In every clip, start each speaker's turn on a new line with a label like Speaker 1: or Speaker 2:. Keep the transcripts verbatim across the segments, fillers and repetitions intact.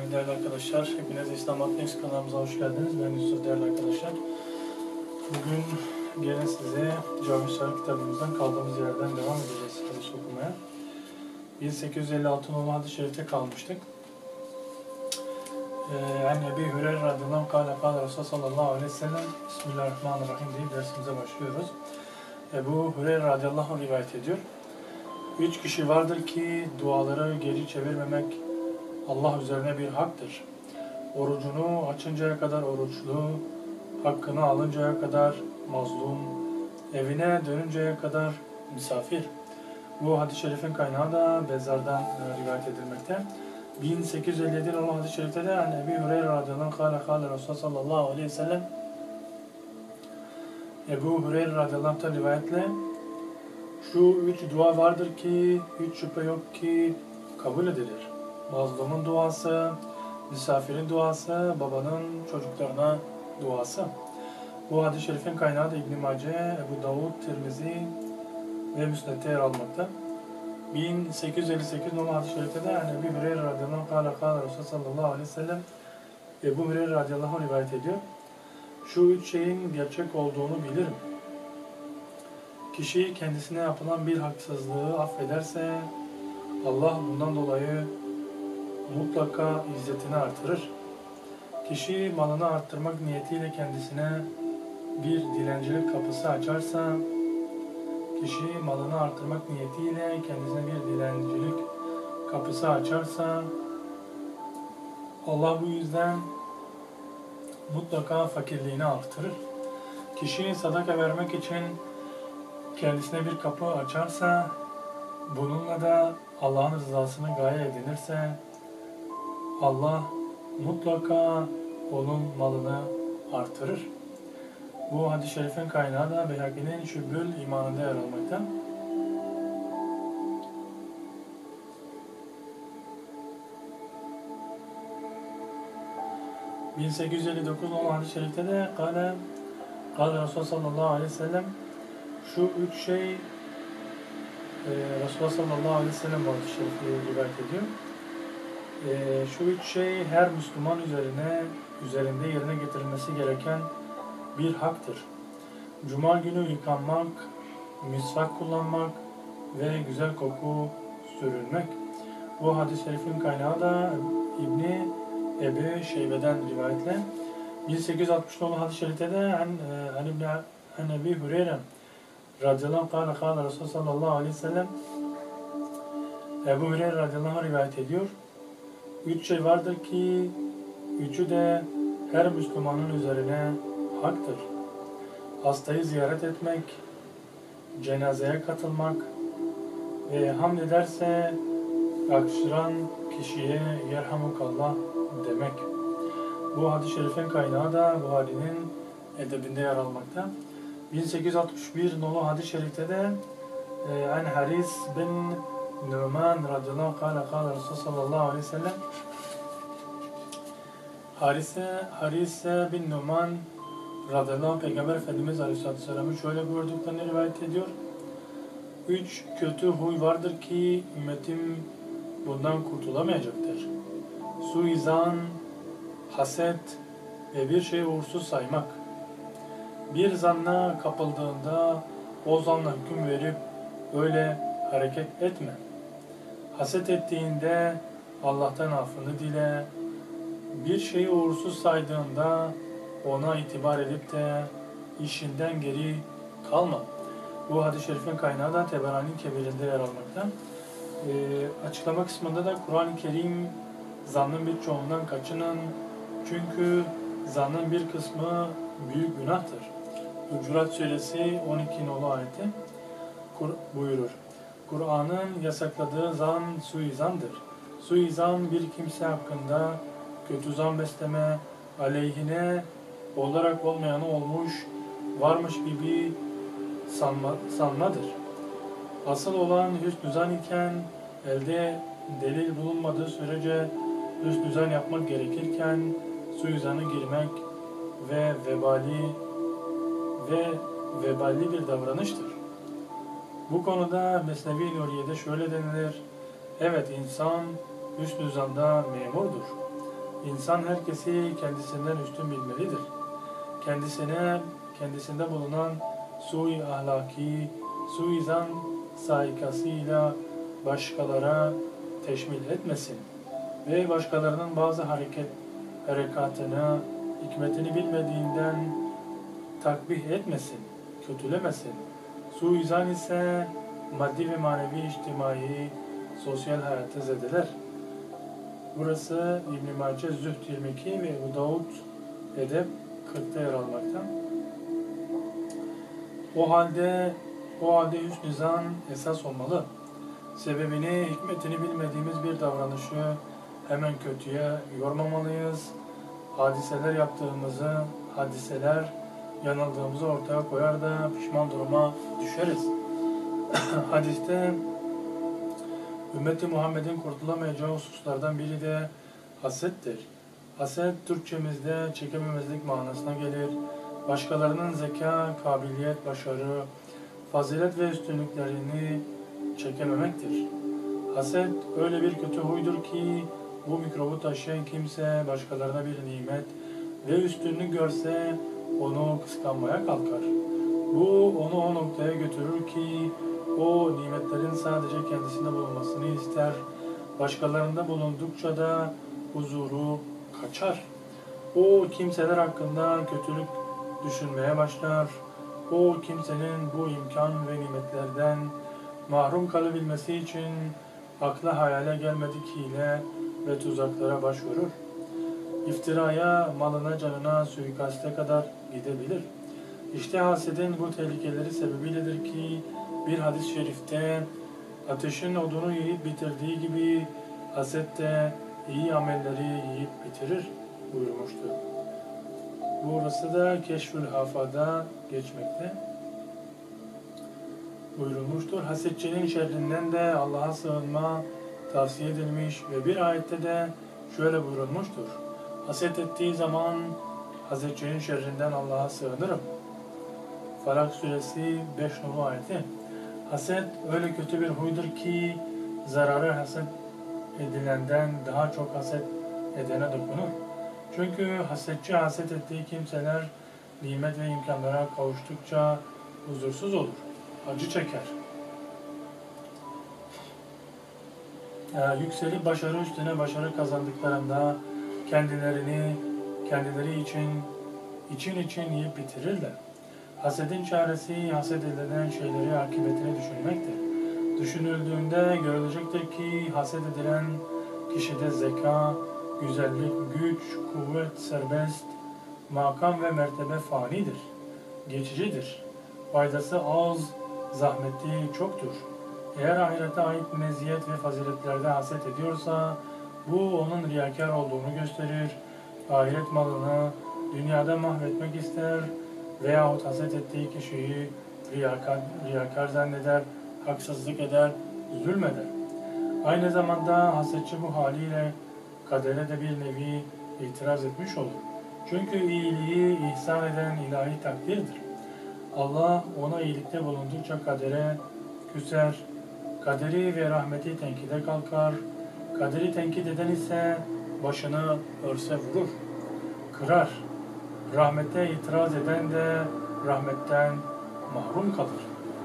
Speaker 1: Selam değerli arkadaşlar. Hepiniz İslam Atnex kanalımıza hoş geldiniz. Ben Yusuf değerli arkadaşlar. Bugün gelin size Cami Sarı kitabımızdan kaldığımız yerden devam edeceğiz hadis okumaya. bin sekiz yüz elli altı nolu hadis-i şerifte kalmıştık. Yani Ebi Hüreyre radıyallahu anh kâle kâle Resulullah sallallahu aleyhi ve sellem Bismillahirrahmanirrahim diye dersimize başlıyoruz. Ebu Hüreyre radıyallahu anh rivayet ediyor. Üç kişi vardır ki duaları geri çevirmemek Allah üzerine bir haktır. Orucunu açıncaya kadar oruçlu, hakkını alıncaya kadar mazlum, evine dönünceye kadar misafir. Bu hadis-i şerifin kaynağı da Bezzar'dan rivayet edilmekte. bin sekiz yüz elli yedi olan hadis-i şerifte de yani Ebu Hüreyre radıyallahu anh kâle kâle Resulullah sallallahu aleyhi ve sellem Ebu Hüreyre radıyallahu anh'tan rivayetle şu üç dua vardır ki hiç şüphe yok ki kabul edilir. Mazlumun duası, misafirin duası, babanın çocuklarına duası. Bu hadis-i şerifin kaynağı da İbn-i Mace, Ebu Davud, Tirmizi ve Müsned'de yer almakta. bin sekiz yüz elli sekiz numaralı hadis-i şerifte de yani Ebu Hüreyre radıyallahu anh kâle kâle Resulullah sallallahu aleyhi ve sellem Ebu Hüreyre radıyallahu anh rivayet ediyor. Şu üç şeyin gerçek olduğunu bilirim. Kişi kendisine yapılan bir haksızlığı affederse Allah bundan dolayı mutlaka izzetini artırır. Kişi malını arttırmak niyetiyle kendisine bir dilencilik kapısı açarsa, kişi malını arttırmak niyetiyle kendisine bir dilencilik kapısı açarsa, Allah bu yüzden mutlaka fakirliğini artırır. Kişi sadaka vermek için kendisine bir kapı açarsa, bununla da Allah'ın rızasını gaye edinirse, Allah mutlaka onun malını artırır. Bu hadis-i şerifin kaynağı da Beyhaki'nin Şübhül İmanı'nda yer almakta. bin sekiz yüz elli dokuz olan hadis-i şerifte de Kale, Kale Resulullah sallallahu aleyhi ve sellem şu üç şey e, Resulullah sallallahu aleyhi ve sellem bu hadis-i şerifi rivayet ediyor. E, şu üç şey her Müslüman üzerine üzerinde yerine getirilmesi gereken bir haktır. Cuma günü yıkanmak, misvak kullanmak ve güzel koku sürülmek. Bu hadis-i şerifin kaynağı da İbni Ebu Şeybe'den rivayetle. bin sekiz yüz altmış olan hadis-i şerifte de an Ebi Hüreyre radıyallahu anh kâle kâle Resulullah sallallahu aleyhi ve sellem Ebu Hüreyre radıyallahu anh rivayet ediyor. Üç şey vardır ki üçü de her Müslümanın üzerine haktır. Hastayı ziyaret etmek, cenazeye katılmak ve hamd ederse öksüren kişiye yerhamukallah demek. Bu hadis-i şerifin kaynağı da Buhari'nin edebinde yer almakta. bin sekiz yüz altmış bir nolu hadis-i şerifte de an Haris bin Numan radıyallahu anh kâle kâle Resulullah sallallahu aleyhi ve sellem Harise, Harise bin Numan radıyallahu anh Peygamber Efendimiz aleyhisselatü vesselam'ı şöyle buyurduklarını rivayet ediyor. Üç kötü huy vardır ki ümmetim bundan kurtulamayacaktır. Suizan, haset ve bir şeyi uğursuz saymak. Bir zanna kapıldığında o zanla hüküm verip öyle hareket etme. Haset ettiğinde Allah'tan affını dile. Bir şeyi uğursuz saydığında ona itibar edip de işinden geri kalma. Bu hadis-i şerifin kaynağı da Teberani Kebir'inde yer almakta. Ee, açıklama kısmında da Kur'an-ı Kerim zannın birçoğundan kaçının. Çünkü zannın bir kısmı büyük günahtır. Hucurat Suresi on iki nolu ayeti buyurur. Kur'an'ın yasakladığı zan suizandır. Suizan bir kimse hakkında kötü zan besleme, aleyhine olarak olmayanı olmuş, varmış gibi sanma, sanmadır. Asıl olan hüsnü zan iken, elde delil bulunmadığı sürece hüsnü zan yapmak gerekirken, suizana girmek ve vebali ve vebali bir davranıştır. Bu konuda Mesnevi Nuriye'de şöyle denilir: evet, insan hüsnü zanda memurdur. İnsan herkesi kendisinden üstün bilmelidir. Kendisine, kendisinde bulunan sui ahlaki, suizan saikasıyla başkalara teşmil etmesin ve başkalarının bazı hareket harekatına, hikmetini bilmediğinden takbih etmesin, kötülemesin. Suizan ise maddi ve manevi, içtimai, sosyal hayatı zedeler. Burası İbn-i Mace Zühd yirmi iki ve Ebu Davud Edeb kırkta yer almakta. O halde o halde hüsn-i zan esas olmalı. Sebebini, hikmetini bilmediğimiz bir davranışı hemen kötüye yormamalıyız. Hadiseler yaptığımızı, hadiseler yanıldığımızı ortaya koyar da pişman duruma düşeriz. Hadiste ümmeti Muhammed'in kurtulamayacağı hususlardan biri de hasettir. Haset Türkçemizde çekememezlik manasına gelir. Başkalarının zeka, kabiliyet, başarı, fazilet ve üstünlüklerini çekememektir. Haset öyle bir kötü huydur ki bu mikrobu taşıyan kimse başkalarına bir nimet ve üstünlük görse onu kıskanmaya kalkar. Bu onu o noktaya götürür ki o nimetlerin sadece kendisinde bulunmasını ister. Başkalarında bulundukça da huzuru kaçar. O kimseler hakkında kötülük düşünmeye başlar. O kimsenin bu imkan ve nimetlerden mahrum kalabilmesi için akla hayale gelmedik hile ve tuzaklara başvurur. İftiraya, malına, canına, suikaste kadar gidebilir. İşte hasedin bu tehlikeleri sebebiyledir ki bir hadis-i şerifte ateşin odunu yiyip bitirdiği gibi haset de iyi amelleri yiyip bitirir buyurmuştu. Burası da Keşfül Hafa'da geçmekte buyurulmuştur. Hasetçinin şerrinden de Allah'a sığınma tavsiye edilmiş ve bir ayette de şöyle buyurulmuştur. Haset ettiği zaman hasetçinin şerrinden Allah'a sığınırım. Falak suresi beş numaralı ayeti. Haset öyle kötü bir huydur ki zararı haset edilenden daha çok haset edene dokunur. Çünkü hasetçi haset ettiği kimseler nimet ve imkanlara kavuştukça huzursuz olur, acı çeker. Ee, yükselip başarı üstüne başarı kazandıklarında kendilerini kendileri için için için yiyip bitirirler. Hasedin çaresi haset edilen şeyleri akıbetini düşünmektir. Düşünüldüğünde görülecektir ki haset edilen kişide zeka, güzellik, güç, kuvvet, serbest, makam ve mertebe fanidir, geçicidir. Faydası az, zahmeti çoktur. Eğer ahirete ait meziyet ve faziletlerde haset ediyorsa, bu onun riyakar olduğunu gösterir. Ahiret malını dünyada mahvetmek ister veyahut haset ettiği kişiyi riyakar, riyakar zanneder, haksızlık eder, zulmeder. Aynı zamanda hasetçi bu haliyle kadere de bir nevi itiraz etmiş olur. Çünkü iyiliği ihsan eden ilahi takdirdir. Allah ona iyilikte bulundukça kadere küser, kaderi ve rahmeti tenkide kalkar, kaderi tenkit eden ise başını örse vurur, kırar. Rahmete itiraz eden de rahmetten mahrum kalır.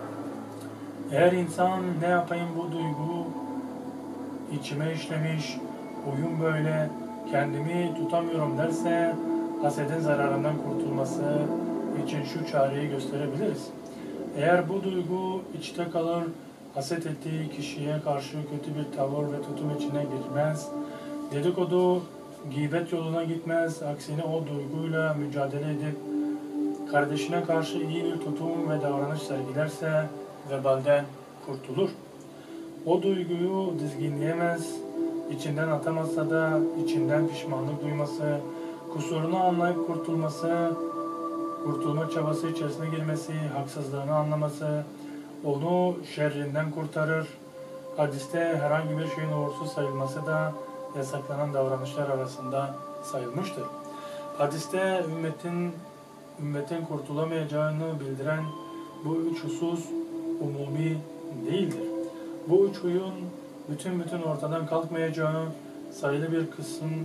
Speaker 1: Eğer insan ne yapayım bu duygu içime işlemiş, huyum böyle, kendimi tutamıyorum derse hasedin zararından kurtulması için şu çareyi gösterebiliriz. Eğer bu duygu içte kalır, haset ettiği kişiye karşı kötü bir tavır ve tutum içine girmez, dedikodu, gıybet yoluna gitmez, aksine o duyguyla mücadele edip kardeşine karşı iyi bir tutum ve davranış sergilerse vebalden kurtulur. O duyguyu dizginleyemez, içinden atamazsa da içinden pişmanlık duyması, kusurunu anlayıp kurtulması, kurtulma çabası içerisine girmesi, haksızlığını anlaması, onu şerrinden kurtarır. Hadiste herhangi bir şeyin uğursuz sayılması da yasaklanan davranışlar arasında sayılmıştır. Hadiste ümmetin ümmetin kurtulamayacağını bildiren bu üç husus umumi değildir. Bu üç huyun bütün bütün ortadan kalkmayacağı, sayılı bir kısım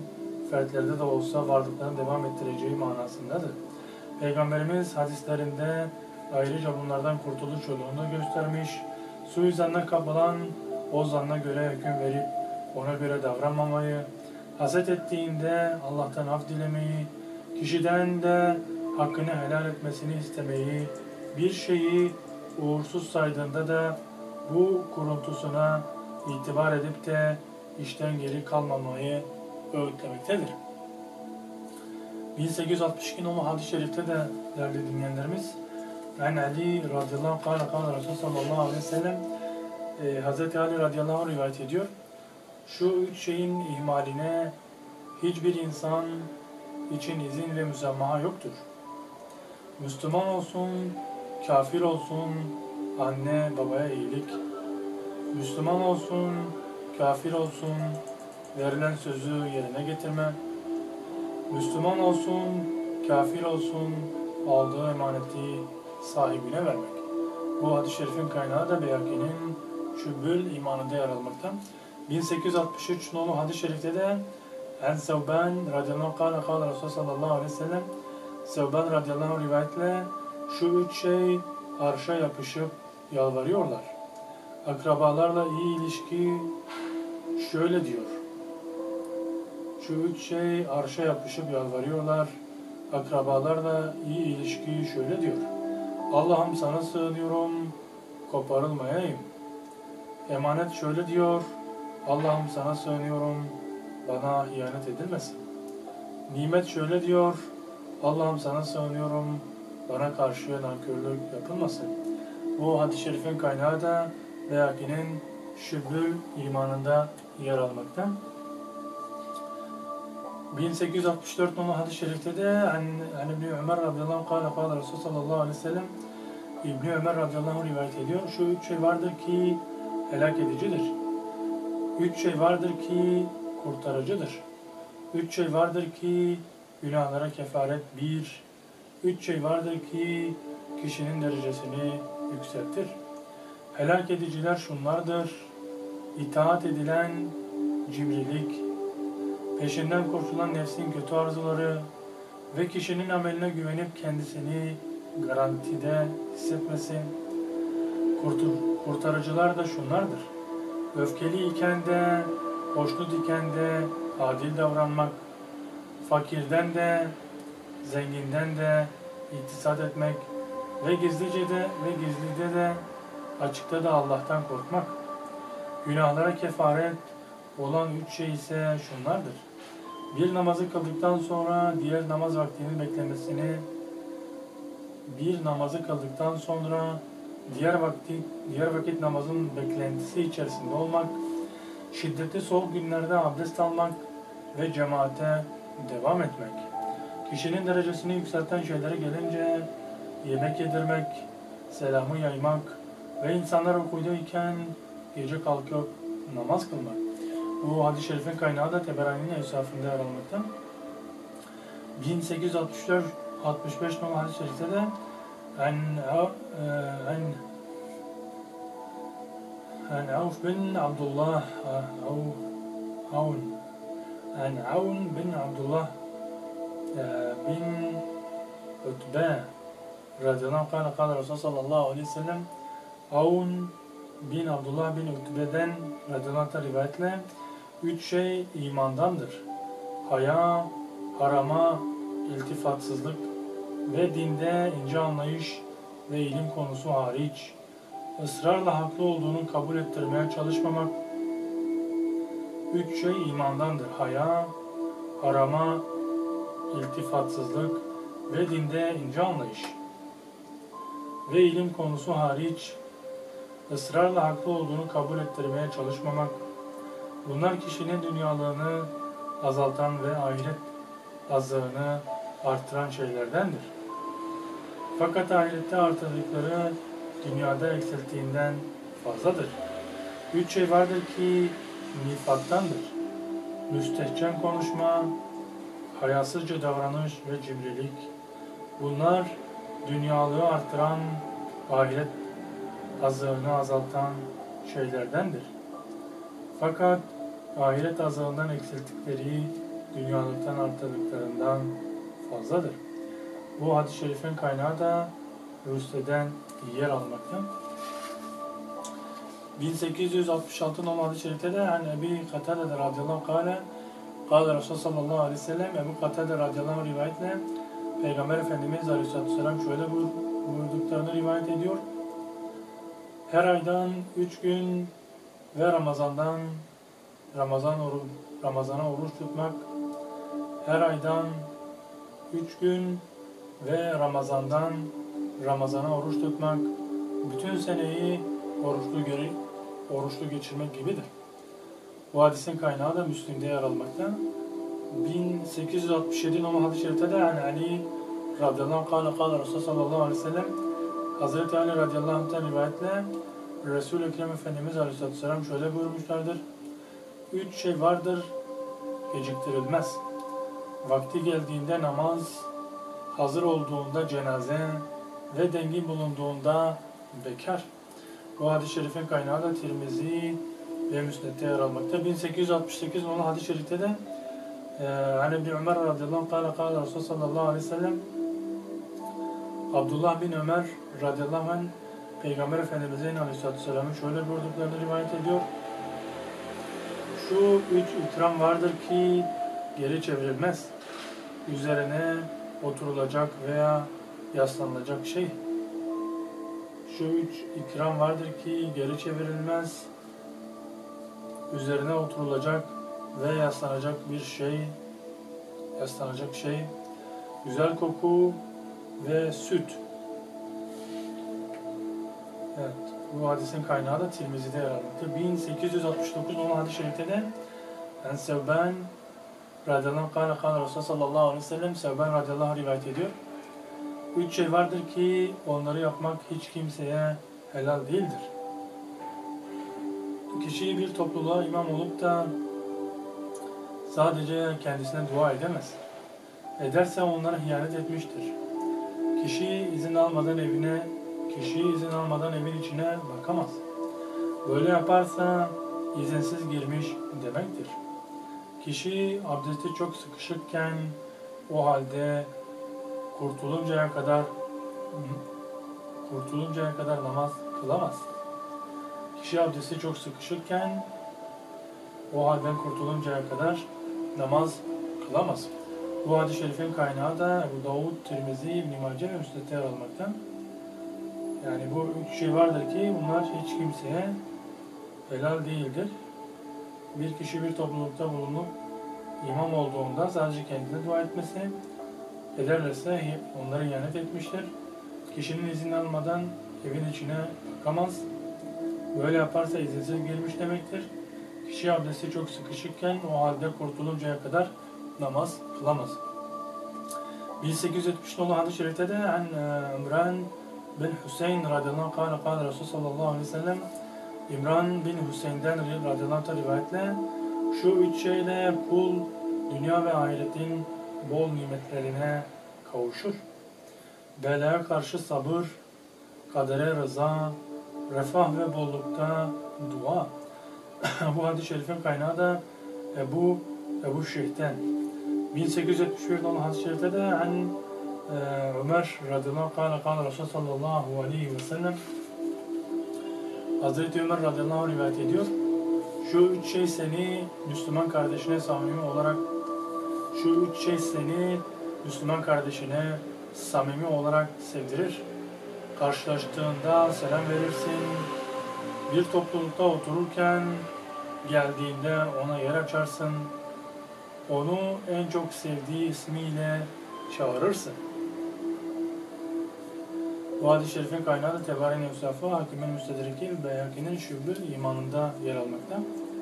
Speaker 1: fertlerde de olsa varlıklarını devam ettireceği manasındadır. Peygamberimiz hadislerinde ayrıca bunlardan kurtuluş yolunu göstermiş, suizanına kapılan o zanna göre hüküm verip ona göre davranmamayı, haset ettiğinde Allah'tan af dilemeyi, kişiden de hakkını helal etmesini istemeyi, bir şeyi uğursuz saydığında da bu kuruntusuna itibar edip de işten geri kalmamayı öğütlemektedir. bin sekiz yüz altmış iki numaralı hadis-i şerifte de değerli dinleyenlerimiz, "En Ali radıyallahu anh kâle kâle Resulü sallallahu aleyhi ve sellem" e, Hz. Ali radıyallahu anh rivayet ediyor. Şu üç şeyin ihmaline hiçbir insan için izin ve müsamaha yoktur. Müslüman olsun, kafir olsun, anne babaya iyilik. Müslüman olsun, kafir olsun, verilen sözü yerine getirme. Müslüman olsun, kafir olsun, aldığı emaneti sahibine vermek. Bu hadis-i şerifin kaynağı da Beyhaki'nin Şübbül imanında yer almakta. bin sekiz yüz altmış üç numaralı hadis-i şerifte de En Sevban radıyallahu anh kâle kâle Resulü sallallahu aleyhi ve sellem Sevban radıyallahu anh rivayetle şu üç şey arşa yapışıp yalvarıyorlar. Akrabalarla iyi ilişki şöyle diyor. Şu üç şey arşa yapışıp yalvarıyorlar. Akrabalarla iyi ilişki şöyle diyor. Allah'ım sana sığınıyorum, koparılmayayım. Emanet şöyle diyor. Allah'ım sana sığınıyorum, bana ihanet edilmesin. Nimet şöyle diyor. Allah'ım sana sığınıyorum, bana karşı nankörlük yapılmasın. Bu hadis-i şerifin kaynağı da Beyhaki'nin Şübbül imanında yer almakta. bin sekiz yüz altmış dört numaralı hadis-i şerifte de an İbni Ömer radıyallahu anh kâle kâle Resulü sallallahu aleyhi ve sellem İbni Ömer radıyallahu anh rivayet ediyor. Şu üç şey vardır ki helak edicidir. Üç şey vardır ki kurtarıcıdır. Üç şey vardır ki günahlara kefaret bir. Üç şey vardır ki kişinin derecesini yükseltir. Helak ediciler şunlardır. İtaat edilen cimrilik, peşinden kurtulan nefsin kötü arzuları ve kişinin ameline güvenip kendisini garantide hissetmesi. Kurtur, kurtarıcılar da şunlardır. Öfkeli iken de, hoşnut iken de adil davranmak, fakirden de, zenginden de iktisat etmek ve gizlice de ve gizlide de açıkta da Allah'tan korkmak. Günahlara kefaret olan üç şey ise şunlardır. Bir namazı kıldıktan sonra diğer namaz vaktinin beklemesini, bir namazı kıldıktan sonra diğer vakti, diğer vakit namazın beklentisi içerisinde olmak, şiddetli soğuk günlerde abdest almak ve cemaate devam etmek. Kişinin derecesini yükselten şeylere gelince yemek yedirmek, selamı yaymak ve insanlar uykudayken gece kalkıp namaz kılmak. Bu hadis-i şerifin kaynağı da Teberani'nin evsafında yer almakta. bin sekiz yüz altmış dört altmış beş numaralı hadis-i şerifte de en en en Avf bin Abdullah Avun en Avun bin Abdullah bin Utbe radıyallahu anh kâle Resulü sallallahu aleyhi ve sellem Avun bin Abdullah bin Utbe'den radıyallahu anh rivayetle üç şey imandandır. Haya, harama, iltifatsızlık ve dinde ince anlayış ve ilim konusu hariç ısrarla haklı olduğunu kabul ettirmeye çalışmamak. Üç şey imandandır. Haya, harama, iltifatsızlık ve dinde ince anlayış ve ilim konusu hariç ısrarla haklı olduğunu kabul ettirmeye çalışmamak. Bunlar kişinin dünyalığını azaltan ve ahiret azığını artıran şeylerdendir. Fakat ahirette artırdıkları dünyada eksilttiğinden fazladır. Üç şey vardır ki nifaktandır. Müstehcen konuşma, hayasızca davranış ve cimrilik. Bunlar dünyalığı artıran, ahiret azığını azaltan şeylerdendir. Fakat ahiret azığından eksilttikleri dünyalıktan arttıklarından fazladır. Bu hadis-i şerifin kaynağı da Rüste'den yer almakta. bin sekiz yüz altmış altı numaralı hadis-i şerifte de yani Ebi Katade radıyallahu anh kâle Kâle Resulullah sallallahu aleyhi ve sellem Ebu Katade radıyallahu anh rivayetle Peygamber Efendimiz aleyhissalatü vesselam şöyle buyurduklarını rivayet ediyor. Her aydan üç gün ve Ramazan'dan Ramazan oru, Ramazan'a oruç tutmak, her aydan üç gün ve Ramazan'dan Ramazan'a oruç tutmak, bütün seneyi oruçlu, göre, oruçlu geçirmek gibidir. Bu hadisin kaynağı da Müslim'de yer almakta. bin sekiz yüz altmış yedi numaralı hadis-i şerifte de yani Ali radıyallahu anh kâle kâle Resulullah sallallahu aleyhi ve sellem Hazreti Ali radıyallahu anh'tan rivayetle Resul-i Ekrem Efendimiz aleyhissalatü vesselam şöyle buyurmuşlardır. Üç şey vardır, geciktirilmez. Vakti geldiğinde namaz, hazır olduğunda cenaze ve dengi bulunduğunda bekar. Bu hadis-i şerifin kaynağı da Tirmizi ve Müsned'de yer almakta. bin sekiz yüz altmış sekiz olan hadis-i şerifte de e, hani bir Ömer radıyallahu anh kâle kâle Resulullah sallallahu aleyhi ve sellem Abdullah bin Ömer radıyallahu anh Peygamber Efendimiz'in aleyhissalatü vesselam'ın şöyle buyurduklarını rivayet ediyor. Şu üç ikram vardır ki geri çevrilmez. Üzerine oturulacak veya yaslanılacak şey. Şu üç ikram vardır ki geri çevrilmez. Üzerine oturulacak ve yaslanacak bir şey. Yaslanacak şey. Güzel koku ve süt. Evet, bu hadisin kaynağı da Tirmizi'de yer almaktadır. bin sekiz yüz altmış dokuz olan hadis-i şerifte de en Sevban radıyallahu anh kâle kâle Resulullah sallallahu aleyhi ve sellem Sevban radıyallahu anh rivayet ediyor. Üç şey vardır ki onları yapmak hiç kimseye helal değildir. Kişi bir topluluğa imam olup da sadece kendisine dua edemez. Ederse onlara hıyanet etmiştir. Kişi izin almadan evine Kişi izin almadan evin içine bakamaz. Böyle yaparsa izinsiz girmiş demektir. Kişi abdesti çok sıkışıkken o halde kurtuluncaya kadar kurtuluncaya kadar namaz kılamaz. Kişi abdesti çok sıkışıkken o halden kurtuluncaya kadar namaz kılamaz. Bu hadis-i şerifin kaynağı da Ebu Davud, Tirmizi, İbn-i Mace ve Müsned'de yer almakta. Yani bu üç şey vardır ki bunlar hiç kimseye helal değildir. Bir kişi bir toplulukta bulunup imam olduğunda sadece kendine dua etmesi, ederlerse onları ihanet etmiştir. Kişinin izin almadan evin içine bakamaz. Böyle yaparsa izinsiz girmiş demektir. Kişi abdesti çok sıkışıkken o halde kurtuluncaya kadar namaz kılamaz. bin sekiz yüz yetmiş olan hadis-i şerifte de an İmran bin Hüseyin radıyallahu anh kâle kâle Resulullah sallallahu aleyhi ve sellem İmran bin Hüseyin'den radıyallahu anh rivayetle şu üç şeyle kul dünya ve ahiretin bol nimetlerine kavuşur. Belaya karşı sabır, kadere rıza, refah ve bollukta dua. Bu hadis-i şerifin kaynağı da Ebu Ebu Şeyh'ten. bin sekiz yüz yetmiş bir olan hadis-i şerifte de an Ömer radıyallahu anh kâle kâle Resulullah sallallahu aleyhi ve sellem Hazreti Ömer radıyallahu anh rivayet ediyor. Şu üç şey seni Müslüman kardeşine samimi olarak şu üç şey seni Müslüman kardeşine samimi olarak sevdirir. Karşılaştığında selam verirsin. Bir toplulukta otururken geldiğinde ona yer açarsın. Onu en çok sevdiği ismiyle çağırırsın. Bu hadis-i şerifin kaynağı da Tebarîn Evsafı, Hakim-i Müstedreki ve Beyhaki'nin Şüb-ül İmanında yer almakta.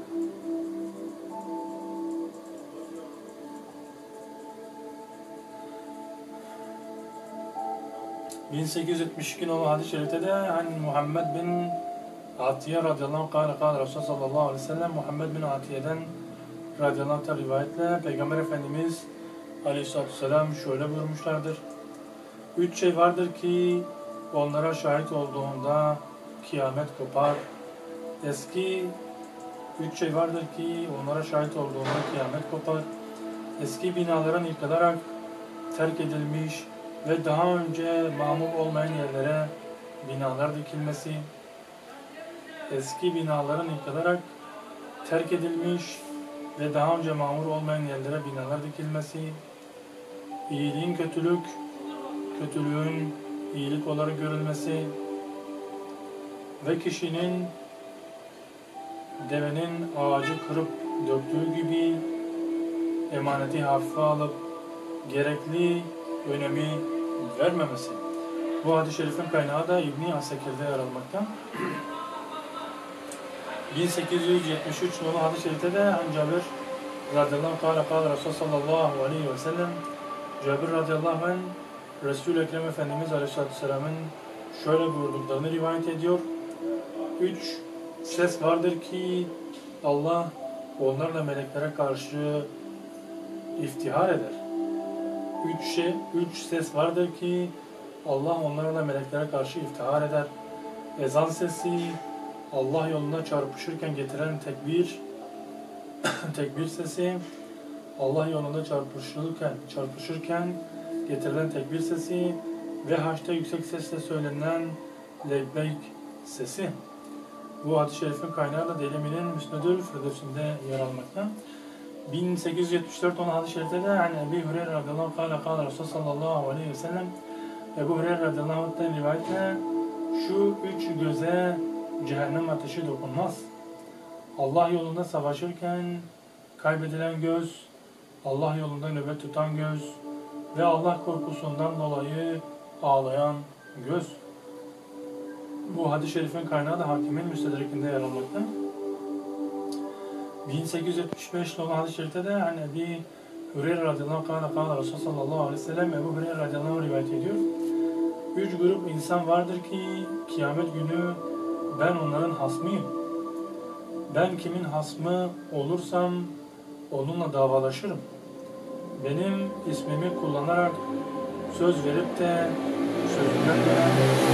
Speaker 1: bin sekiz yüz yetmiş iki olan hadis-i şerifte de an Muhammed bin Atiye radıyallahu anh kâle kâle Resulullah sallallahu aleyhi ve sellem Muhammed bin Atiye'den radıyallahu anh rivayetle Peygamber Efendimiz aleyhissalatü vesselam şöyle buyurmuşlardır. Üç şey vardır ki onlara şahit olduğunda kıyamet kopar. Eski üç şey vardır ki onlara şahit olduğunda kıyamet kopar. eski binaların yıkılarak terk edilmiş ve daha önce mamur olmayan yerlere binalar dikilmesi, eski binaların yıkılarak terk edilmiş ve daha önce mamur olmayan yerlere binalar dikilmesi, iyiliğin kötülük, kötülüğün iyilik olarak görülmesi ve kişinin devenin ağacı kırıp döktüğü gibi emaneti hafife alıp gerekli önemi vermemesi. Bu hadis-i şerifin kaynağı da İbn-i Asakir'de yer almakta. bin sekiz yüz yetmiş üç nolu hadis-i şerifte de An Cabir radıyallahu anh kâle kâle Resul sallallahu aleyhi ve sellem Cabir radıyallahu anh Resul-i Ekrem Efendimiz aleyhissalatü vesselamın şöyle buyurduklarını rivayet ediyor. Üç ses vardır ki Allah onlarla meleklere karşı iftihar eder. Üç, şey, üç ses vardır ki Allah onlarla meleklere karşı iftihar eder. Ezan sesi, Allah yolunda çarpışırken getiren tekbir, tekbir sesi, Allah yolunda çarpışırken, çarpışırken getirilen tekbir sesi ve haçta yüksek sesle söylenen lebbeyk sesi. Bu hadis-i şerifin kaynağı da Delimi'nin Müsnedül Firdevs'ünde yer almakta. bin sekiz yüz yetmiş dört olan hadis-i şerifte de yani Ebu Hureyre radıyallahu anh kâle kâle Resul sallallahu aleyhi ve sellem Ebu Hureyre radıyallahu anh'tan rivayetle şu üç göze cehennem ateşi dokunmaz. Allah yolunda savaşırken kaybedilen göz, Allah yolunda nöbet tutan göz ve Allah korkusundan dolayı ağlayan göz. Bu hadis-i şerifin kaynağı da Hakimin Müstedrek'inde yer almakta. bin sekiz yüz yetmiş beş olan hadis-i şerifte de hani Ebu Hureyre radıyallahu anh kâle Resul sallallahu aleyhi ve sellem Ebu Hureyre radıyallahu anh rivayet ediyor. Üç grup insan vardır ki kıyamet günü ben onların hasmıyım. Ben kimin hasmı olursam onunla davalaşırım. Benim ismimi kullanarak söz verip de sözünden dönen,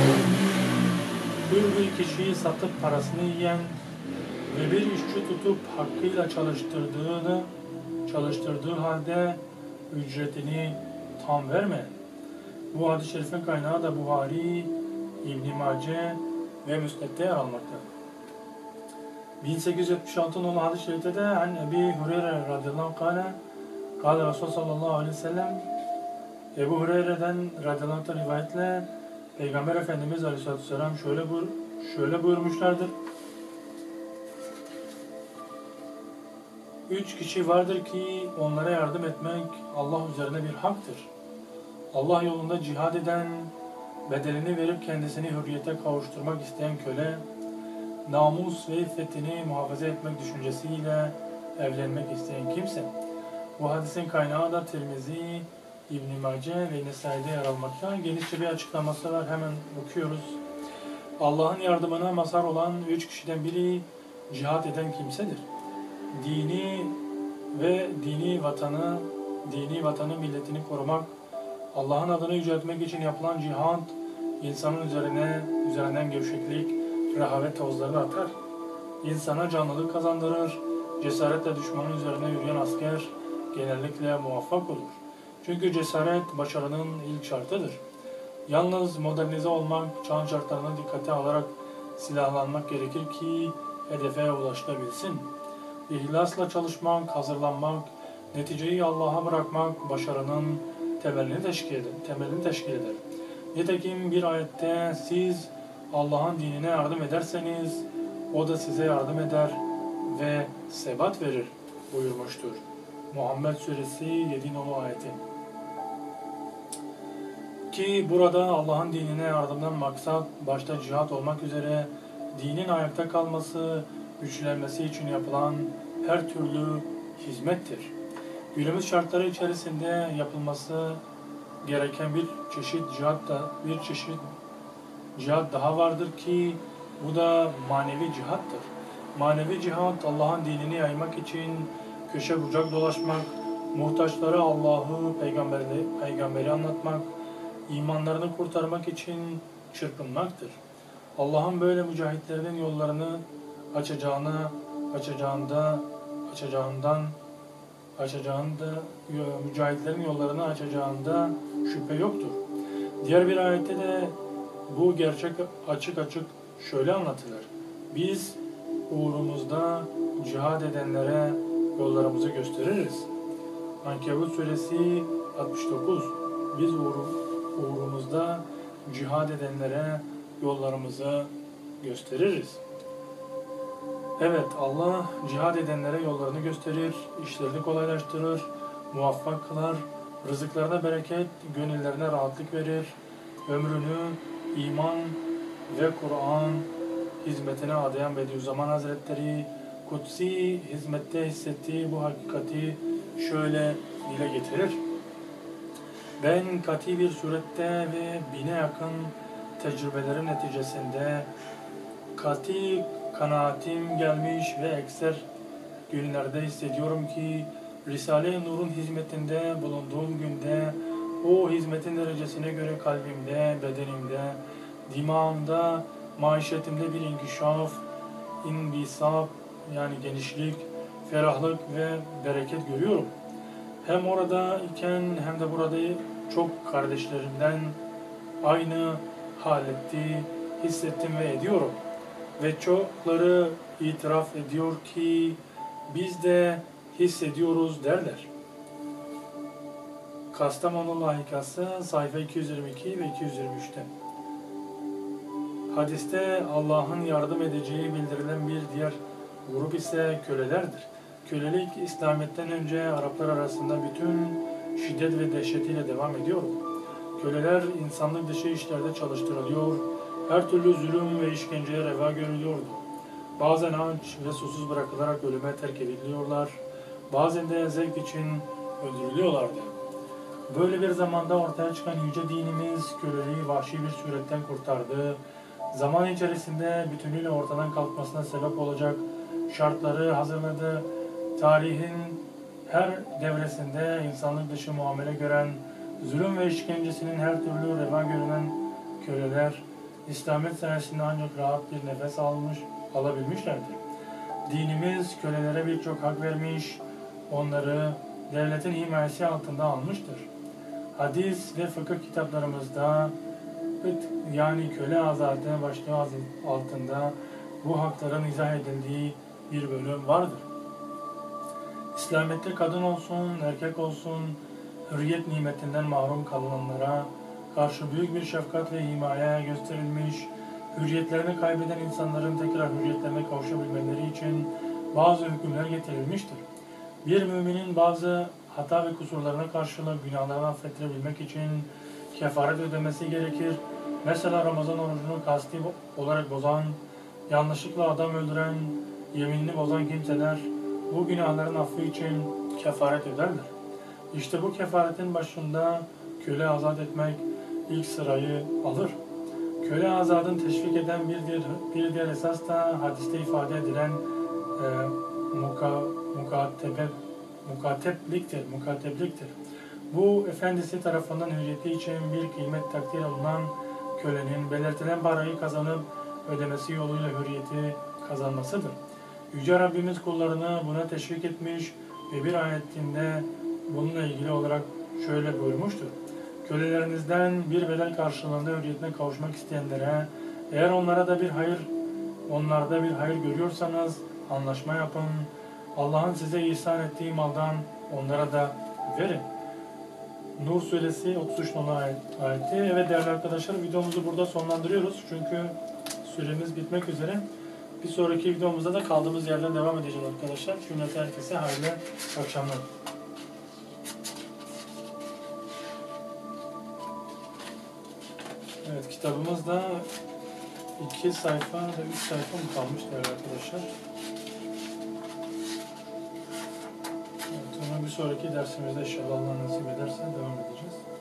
Speaker 1: bir kişiyi satıp parasını yiyen ve bir işçi tutup hakkıyla çalıştırdığını çalıştırdığı halde ücretini tam vermeyen. Bu hadis-i şerifin kaynağı da Buhari, İbn-i Mace ve Müsned'de yer almakta. bin sekiz yüz yetmiş altı olan hadis-i şerifte de An Ebu Hureyre radıyallahu anh kâle kâle Resul sallallahu aleyhi ve sellem Ebu Hureyre'den radıyallahu anh rivayetle Peygamber Efendimiz aleyhissalatü vesselam şöyle, buyur, şöyle buyurmuşlardır. Üç kişi vardır ki onlara yardım etmek Allah üzerine bir haktır. Allah yolunda cihad eden, bedelini verip kendisini hürriyete kavuşturmak isteyen köle, namus ve iffetini muhafaza etmek düşüncesiyle evlenmek isteyen kimse. Bu hadisin kaynağı da Tirmizi, İbn-i Mace ve Nesai'de yer almakta. Genişçe bir açıklaması var. Hemen okuyoruz. Allah'ın yardımına mazhar olan üç kişiden biri cihad eden kimsedir. Dini ve dini vatanı, dini vatanı milletini korumak, Allah'ın adını yüceltmek için yapılan cihad, insanın üzerine, üzerinden gevşeklik, rehavet tozlarını atar. İnsana canlılık kazandırır, cesaretle düşmanın üzerine yürüyen asker genellikle muvaffak olur. Çünkü cesaret başarının ilk şartıdır. Yalnız modernize olmak, çağın şartlarını dikkate alarak silahlanmak gerekir ki hedefe ulaşılabilsin. İhlasla çalışmak, hazırlanmak, neticeyi Allah'a bırakmak başarının temelini teşkil eder. Temelini teşkil eder. Nitekim bir ayette siz Allah'ın dinine yardım ederseniz o da size yardım eder ve sebat verir buyurmuştur. Muhammed Suresi yedi nolu ayeti. Ki burada Allah'ın dinine yardımdan maksat başta cihat olmak üzere dinin ayakta kalması, güçlenmesi için yapılan her türlü hizmettir. Günümüz şartları içerisinde yapılması gereken bir çeşit cihat da bir çeşit cihat daha vardır ki bu da manevi cihattır. Manevi cihat Allah'ın dinini yaymak için köşe bucak dolaşmak, muhtaçlara Allah'ı, peygamberi, peygamberi anlatmak, imanlarını kurtarmak için çırpınmaktır. Allah'ın böyle mücahitlerinin yollarını açacağına, açacağında, açacağından açacağında, mücahitlerin yollarını açacağında şüphe yoktur. Diğer bir ayette de bu gerçek açık açık şöyle anlatılır. Biz uğrumuzda cihad edenlere yollarımızı gösteririz. Ankebut suresi altmış dokuz. Biz uğrumuzda cihad edenlere yollarımızı gösteririz. Evet, Allah cihad edenlere yollarını gösterir, işlerini kolaylaştırır, muvaffak kılar, rızıklarına bereket, gönüllerine rahatlık verir, ömrünü iman ve Kur'an hizmetine adayan Bediüzzaman Hazretleri kutsi hizmette hissettiği bu hakikati şöyle dile getirir. Ben kati bir surette ve bine yakın tecrübelerin neticesinde kati kanaatim gelmiş ve ekser günlerde hissediyorum ki Risale-i Nur'un hizmetinde bulunduğum günde o hizmetin derecesine göre kalbimde, bedenimde, dimağımda, maişetimde bir inkişaf, inbisap yani genişlik, ferahlık ve bereket görüyorum. Hem orada iken hem de burada çok kardeşlerimden aynı haleti hissettim ve ediyorum. Ve çokları itiraf ediyor ki biz de hissediyoruz derler. Kastamonu Lahikası sayfa iki yüz yirmi iki ve iki yüz yirmi üçte. Hadiste Allah'ın yardım edeceği bildirilen bir diğer grup ise kölelerdir. Kölelik İslamiyet'ten önce Araplar arasında bütün şiddet ve dehşetiyle devam ediyor. Köleler insanlık dışı işlerde çalıştırılıyor, her türlü zulüm ve işkenceye reva görülüyordu. Bazen aç ve susuz bırakılarak ölüme terk ediliyorlar, bazen de zevk için öldürülüyorlardı. Böyle bir zamanda ortaya çıkan yüce dinimiz köleliği vahşi bir suretten kurtardı. Zaman içerisinde bütünüyle ortadan kalkmasına sebep olacak şartları hazırladı. Tarihin her devresinde insanlık dışı muamele gören, zulüm ve işkencesinin her türlü reva görülen köleler, İslamiyet sayesinde ancak rahat bir nefes almış, alabilmişlerdir. Dinimiz kölelere birçok hak vermiş, onları devletin himayesi altında almıştır. Hadis ve fıkıh kitaplarımızda yani köle azadı başlığı altında bu hakların izah edildiği bir bölüm vardır. İslamiyet'te kadın olsun, erkek olsun, hürriyet nimetinden mahrum kalınanlara karşı büyük bir şefkat ve himaye gösterilmiş, hürriyetlerini kaybeden insanların tekrar hürriyetlerine kavuşabilmeleri için bazı hükümler getirilmiştir. Bir müminin bazı hata ve kusurlarına karşılık günahlarını affettirebilmek için kefaret ödemesi gerekir. Mesela Ramazan orucunu kasti olarak bozan, yanlışlıkla adam öldüren, yeminini bozan kimseler bu günahların affı için kefaret öderler. İşte bu kefaretin başında köle azat etmek ilk sırayı alır. Köle azadını teşvik eden bir diğer, bir diğer esas da hadiste ifade edilen e, muka, mukatebe, mukatepliktir, mukatepliktir. Bu efendisi tarafından hürriyeti için bir kıymet takdir olunan kölenin belirtilen parayı kazanıp ödemesi yoluyla hürriyeti kazanmasıdır. Yüce Rabbimiz kullarını buna teşvik etmiş ve bir ayetinde bununla ilgili olarak şöyle buyurmuştur. Kölelerinizden bir bedel karşılığında hürriyetine kavuşmak isteyenlere, eğer onlara da bir hayır, onlarda bir hayır görüyorsanız anlaşma yapın. Allah'ın size ihsan ettiği maldan onlara da verin. Nur suresi otuz üç nolu ayeti. Evet değerli arkadaşlar, videomuzu burada sonlandırıyoruz. Çünkü süremiz bitmek üzere. Bir sonraki videomuzda da kaldığımız yerden devam edeceğiz arkadaşlar. Cümleten herkese hayırlı akşamlar. Evet, kitabımızda iki sayfa ve üç sayfa mı kalmış değerli arkadaşlar? Evet, onu bir sonraki dersimizde inşallah Allah nasip ederse devam edeceğiz.